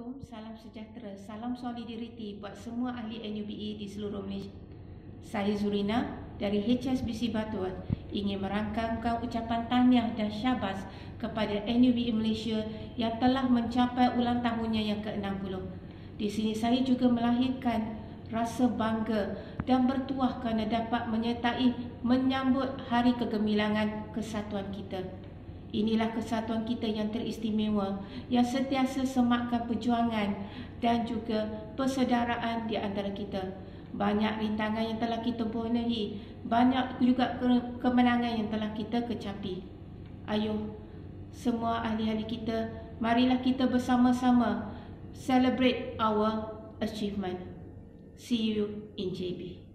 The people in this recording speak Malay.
Assalamualaikum, salam sejahtera, salam solidariti buat semua ahli NUBE di seluruh Malaysia. Saya Zurina dari HSBC Batuan ingin merangkamkan ucapan tahniah dan syabas kepada NUBE Malaysia yang telah mencapai ulang tahunnya yang ke-60. Di sini saya juga melahirkan rasa bangga dan bertuah kerana dapat menyambut hari kegemilangan kesatuan kita. Inilah kesatuan kita yang teristimewa, yang sentiasa semakkan perjuangan dan juga persaudaraan di antara kita. Banyak rintangan yang telah kita penuhi, banyak juga kemenangan yang telah kita kecapi. Ayuh, semua ahli-ahli kita, marilah kita bersama-sama celebrate our achievement. See you in JB.